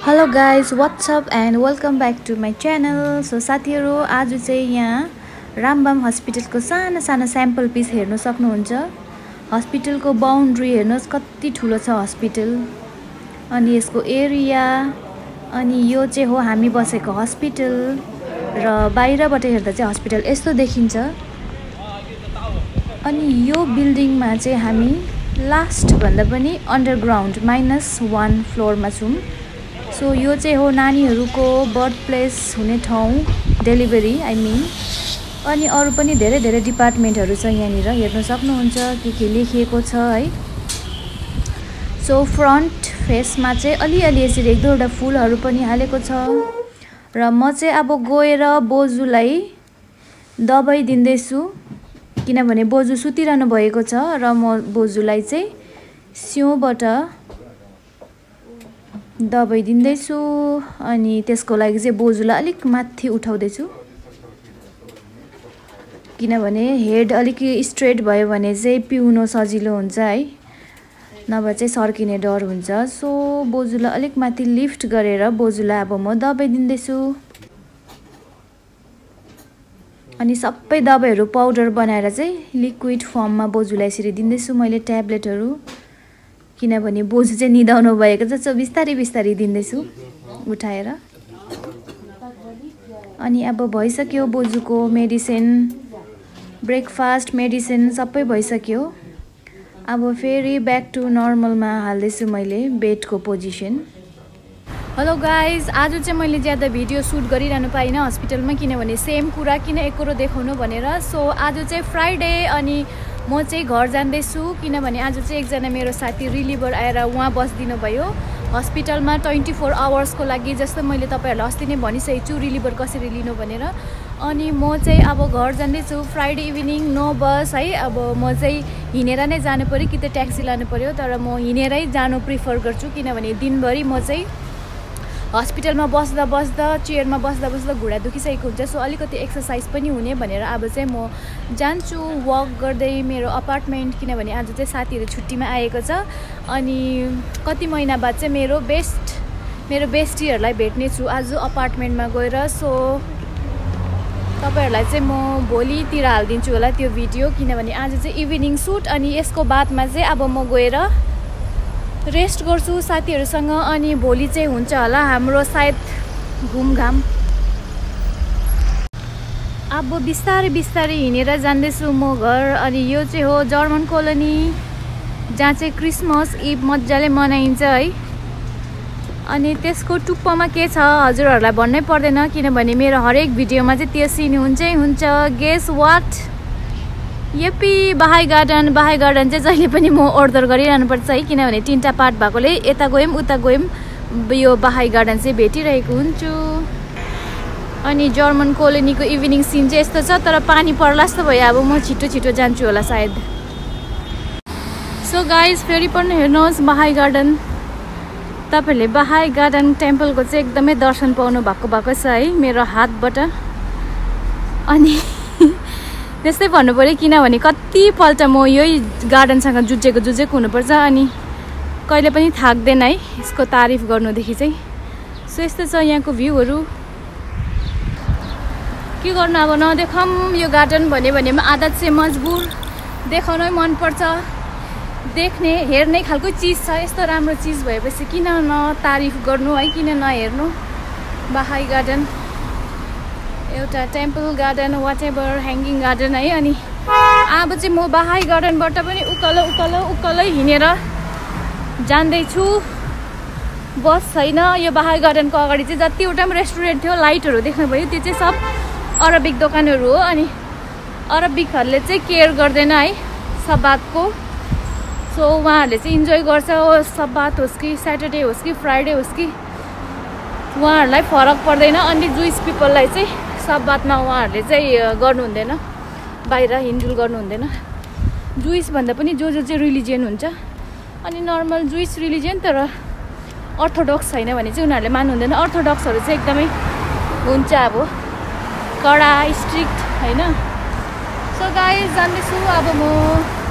Hello guys what's up and welcome back to my channel. So साथीहरू आज चाहिँ यहाँ रामबाम हस्पिटलको सानो सानो स्याम्पल पिस हेर्न सक्नुहुन्छ। हस्पिटलको बाउन्ड्री हेर्नुहोस् कति ठुलो छ हस्पिटल, अनि यसको एरिया, अनि यो चाहिँ हो हामी बसेको हस्पिटल। र बाहिरबाट हेर्दा चाहिँ हस्पिटल यस्तो देखिन्छ। अनि यो बिल्डिङमा चाहिँ हामी लास्ट भन्दा पनि अन्डरग्राउन्ड -1 फ्लोरमा छौँ। सो यो चाहिँ हो नानीहरूको बर्थ प्लेस हुने ठाउँ, डेलिभरी आई मिन। अनि अरू पनि धेरै धेरै डिपार्टमेन्टहरू छ यहाँनिर, हेर्न सक्नुहुन्छ के लेखिएको छ है। सो फ्रन्ट फेसमा चाहिँ अलिअलि यसरी एक दुईवटा फुलहरू पनि हालेको छ। र म चाहिँ अब गएर बोजूलाई दबाई दिँदैछु, किनभने बोजू सुतिरहनु भएको छ र म बोजूलाई चाहिँ सिउँबाट दबाई दिँदैछु। अनि त्यसको लागि चाहिँ बोजूलाई अलिक माथि उठाउँदैछु, किनभने हेड अलिक स्ट्रेट भयो भने चाहिँ पिउन सजिलो हुन्छ है, नभए चाहिँ सर्किने डर हुन्छ। सो बोजूलाई अलिक माथि लिफ्ट गरेर बोजूलाई अब म दबाई दिँदैछु। अनि सबै दबाईहरू पाउडर बनाएर चाहिँ लिक्विड फर्ममा बोजूलाई यसरी दिँदैछु मैले ट्याब्लेटहरू, किनभने बोजू चाहिँ निदाउनु भएको छ। सो बिस्तारै बिस्तारै दिँदैछु उठाएर। अनि अब भइसक्यो बोजूको मेडिसिन, ब्रेकफास्ट, मेडिसिन सबै भइसक्यो। अब फेरि ब्याक टु नर्मलमा हाल्दैछु मैले बेडको पोजिसन। हेलो गाइज, आज चाहिँ मैले ज्यादा भिडियो सुट गरिरहनु पाइनँ हस्पिटलमा, किनभने सेम कुरा किन एकरो देखाउनु भनेर। सो आज चाहिँ फ्राइडे अनि म चाहिँ घर जाँदैछु, किनभने आज चाहिँ एकजना मेरो साथी रिलिभर आएर उहाँ बसिदिनु भयो हस्पिटलमा 24 आवर्सको लागि। जस्तो मैले तपाईँहरूलाई अस्ति नै भनिसकेको छु रिलिभर कसरी लिनु भनेर। अनि म चाहिँ अब घर जाँदैछु फ्राइडे इभिनिङ, नो बस है। अब म चाहिँ हिँडेर नै जानु पऱ्यो कि त ट्याक्सी लानु पऱ्यो, तर म हिँडेरै जानु प्रिफर गर्छु, किनभने दिनभरि म चाहिँ हस्पिटलमा बस्दा बस्दा चेयरमा बस्दा बस्दा घुँडा दुखिसकेको हुन्छ। सो अलिकति एक्सर्साइज पनि हुने भनेर अब चाहिँ म जान्छु वक गर्दै मेरो अपार्टमेन्ट, किनभने आज चाहिँ साथीहरू छुट्टीमा आएको छ। अनि कति महिना बाद चाहिँ मेरो बेस्टीहरूलाई भेट्ने छु आज अपार्टमेन्टमा गएर। सो तपाईँहरूलाई चाहिँ म भोलितिर हालिदिन्छु होला त्यो भिडियो, किनभने आज चाहिँ इभिनिङ सुट। अनि यसको बादमा चाहिँ अब म गएर रेस्ट गर्छु साथीहरूसँग। अनि भोलि चाहिँ हुन्छ होला हाम्रो सायद घुमघाम। अब बिस्तारै बिस्तारै हिँडेर जाँदैछु म घर। अनि यो चाहिँ हो जर्मन कोलोनी, जहाँ चाहिँ क्रिसमस इभ मजाले मनाइन्छ है। अनि त्यसको टुप्पोमा के छ हजुरहरूलाई भन्नै पर्दैन, किनभने मेरो हरेक भिडियोमा चाहिँ त्यो सिन हुन्छै हुन्छ। गेस वाट, यपी बाहाई गार्डन चाहिँ जहिले पनि म अर्डर गरिरहनुपर्छ है, किनभने 3टा पार्ट भएकोले यता गयौँ उता गयौँ यो बाहाई गार्डन चाहिँ भेटिरहेको हुन्छु। अनि जर्मन कोलोनीको इभिनिङ सिन चाहिँ यस्तो छ, तर पानी पर्ला जस्तो भयो। अब म छिटो छिटो जान्छु होला सायद। सो गाइज फेरि पनि हेर्नुहोस् बाहाई गार्डन। तपाईँहरूले बाहाई गार्डन टेम्पलको चाहिँ एकदमै दर्शन पाउनु भएको छ है मेरो हातबाट। अनि त्यस्तै भन्नु पऱ्यो, किनभने कतिपल्ट म यही गार्डनसँग जुझेको हुनुपर्छ, अनि कहिले पनि थाक्दैन है यसको तारिफ गर्नुदेखि चाहिँ। सो यस्तो छ यहाँको भ्यूहरू। के गर्नु अब नदेखाऊँ यो गार्डन भनेमा आदत चाहिँ मजबुर, देखाउनै मनपर्छ। देख्ने हेर्ने खालको चिज छ, यस्तो राम्रो चिज भएपछि किन नतारिफ गर्नु है, किन नहेर्नु। बाहाई गार्डन एउटा temple garden whatever hanging garden है। अनि अब चाहिँ म बाहाई गार्डनबाट पनि उकालो हिँडेर जाँदैछु। बस छैन यो बाहाई गार्डनको अगाडि चाहिँ जतिवटा पनि रेस्टुरेन्ट थियो लाइटहरू देख्नुभयो, त्यो चाहिँ सब अरबिक दोकानहरू हो। अनि अरबिकहरूले चाहिँ केयर गर्दैन है सब्बातको। सो उहाँहरूले चाहिँ इन्जोय गर्छ, सब्बात होस् कि स्याटरडे होस् कि फ्राइडे होस् कि उहाँहरूलाई फरक पर्दैन। अनि जुइस पिपललाई चाहिँ सब्बातमा उहाँहरूले चाहिँ गर्नु हुँदैन, बाहिर हिन्डुल गर्नु हुँदैन। जुइस भन्दा पनि जो चाहिँ रिलिजियन हुन्छ, अनि नर्मल जुइस रिलिजियन तर अर्थोडक्स छैन भने चाहिँ उनीहरूले मान्नु हुँदैन। अर्थोडक्सहरू चाहिँ एकदमै हुन्छ अब कडा स्ट्रिक्ट होइन। सो गाइस जान्दैछु अब म